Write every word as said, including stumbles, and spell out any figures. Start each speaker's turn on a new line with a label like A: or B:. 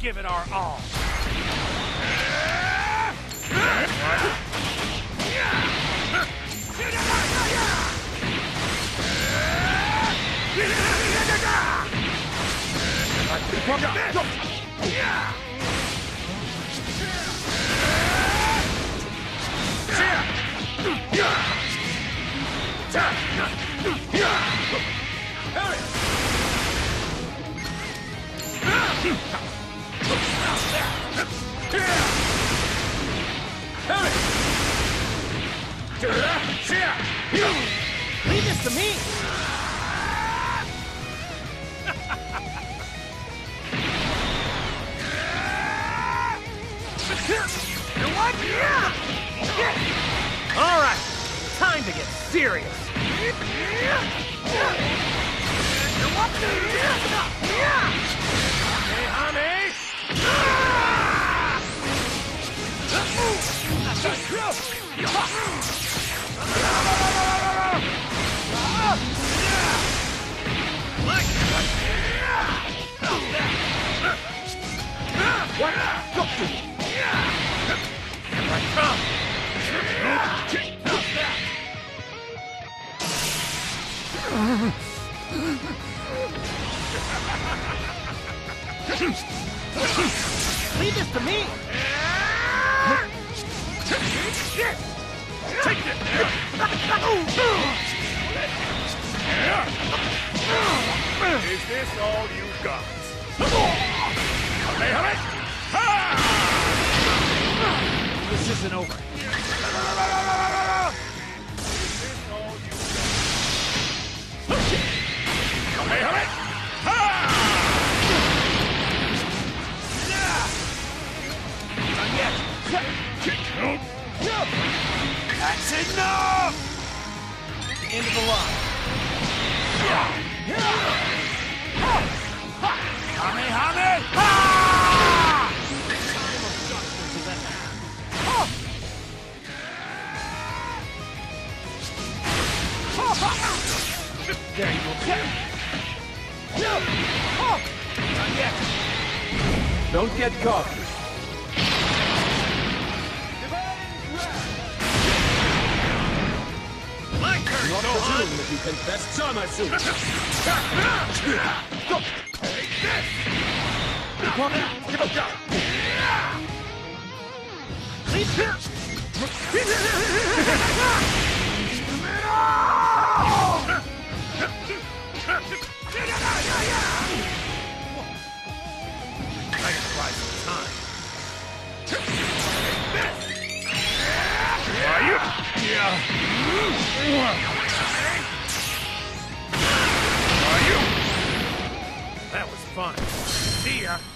A: give it our all.
B: Leave this to me! All right, time to get serious. Leave this to me!
A: Take it! Is this all you got?
B: This isn't over.
A: Is this all you got?
B: Not yet.
A: That's enough!
B: End of the line.
A: Kamehameha!
B: There you go. Not yet.
C: Don't get cocky.
A: My turn,
C: Not
A: Gohan!
C: presume that you can best Zamasu.
A: Take this! I can buy some time. Are you? Yeah. Are you? That was fun. See ya.